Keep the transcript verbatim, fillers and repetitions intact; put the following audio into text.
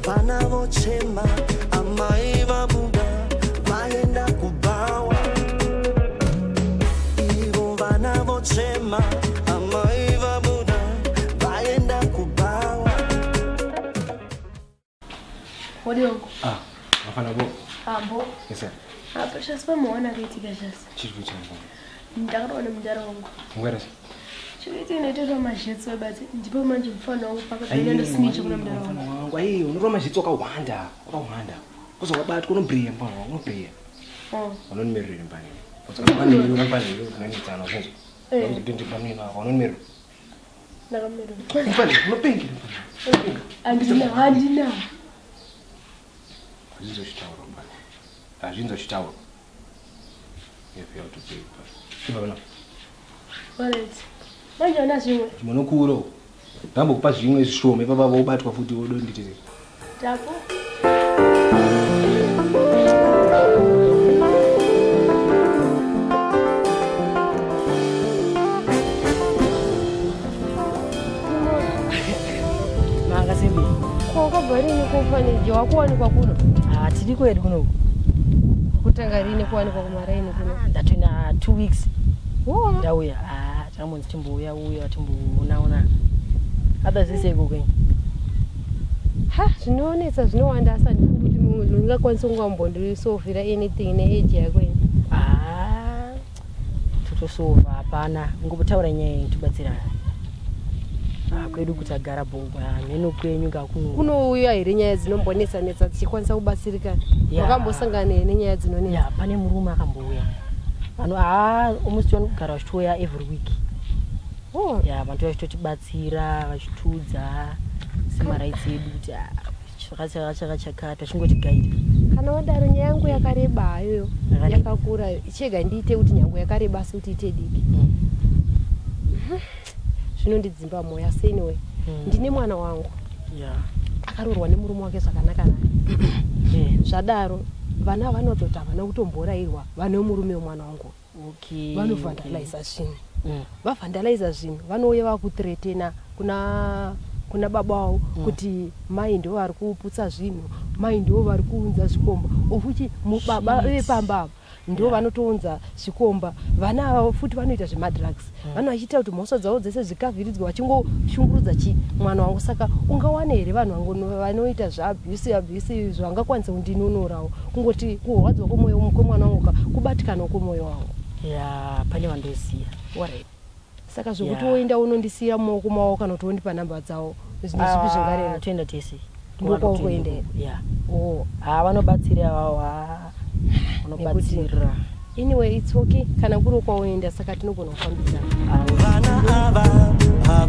vana vochema amai vabuda vaenda kubawa ivo vana vochema amai vabuda vaenda kubawa. What do you Ah, afana bo. Ah, bo. Yes sir. Ah, precious pa muona kitika just. Chifu changu. Ndakarona mudara wangu. Ngwera. Chikuiti inoitwa mazhitso but ndipo manje mfano wangu pakati ndo snitch kuna mudara wangu. Ai, unorwa mazhitso akawanda, akawanda. Kuzobata kunobriya mfano wangu, unobriya. Oh. Unonimerera mbani. Kuzobana nini unofana iyo unonitsana zvinzo. Eh. Ndindi pamina unonimerera. Ndakamero. Mbani, unopingira. Andina, andina. Azvizochitaura mbani. Azvizochitaura. Yepe autopepa. Chibabana. Alright. Manje una zvimwe. Munokuro. Ndambo kupa zvimwe zvishoma ipapa vobatwa futi wodo nditire. Tapo. Manga simbi. Kwa bari ni kufanya jwa kwani kwa kuno. Ah, tiri kwedu kuno. Kutanga rini kwani kwa kumaraini kuno. Ndatuna two weeks. Oh. Ndauya. Ah, tamunzi timbuya uya timbunaona. Ada zise kugeni. Ha, zvinoonesa zvinowanda asati kuti munhu ungakwanisa kungambondisovhira anything neage yako ini. Ah. Tutosova hapana. Ngotaura nyaya itubatsirana. Ah, kwedu kuti agara bhomba. Neno kwenyu ngakuno. Kunouya here nyaya dzinombonesa netsa tichikwanisa kubatsirika. Wakambosangana nenyaya dzinonesa. Ya, pane murume akambouya. Ano ah, almost vanogara vachitoya every week. Oh, ya vantu vachitotibatsira, vachitudza semaraitsi edu kuti chakachaka chakachakata chingoti guide. Kana wadaro nyaya yangu yakareba iyoyo. Yakakura chega ndiite kuti nyangu yakareba asi kuti ite diki. Zvinondidzimba moyo asi anyway. Ndine mwana wangu. Ya. Akarorwa nemurume wake zvakanaka naye. Eh, zvadaro vana vanotota vana kutomborairwa vane murume wemwana wangu. Okay. Vanovandaliza zvinhu. Mm. Vavandaliza zvinhu vanouya vakuthreatena kuna kuna baba wavo kuti mai ndivo vari kuputsa zvinhu, mai ndivo vari kuunza zvikomba. Ofuti mubaba vepamba ndivo vanotounza zvikomba. Vana ava futi vanoita zvemadrugs. Vanhu vachiita kuti mhosva dzavo dzese zvikavhiridzwa vachingoshungurudza chi mwana wangu. Saka ungawane here vanhu vanoita zveabuse abuse zvangakwanisa kundinonorawo kungoti kurwadzwa kwemwoyo kwemwana wangu kubatikana kwemwoyo wangu. Ya, pane vandoziya. Alright. Saka zvokuti woenda unondisiya mumaoko mavo kana kuti wondipa namba dzavo zvipi zvingareva toenda tese ndiko kuenda. Ya. Oh, ah vanobatsira vava vanobatsira. Anyway, it's okay kana kuri kwawoenda saka tinogona kufambidzana. Vana ava